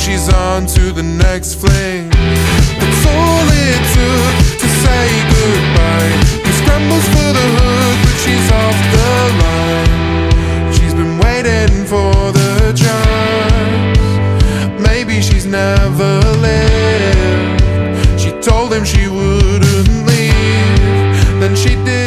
she's on to the next fling. That's all it took to say goodbye. He scrambles for the hook, but she's off the line. She's been waiting for the chance. Maybe she's never lived. She told him she wouldn't leave, then she did.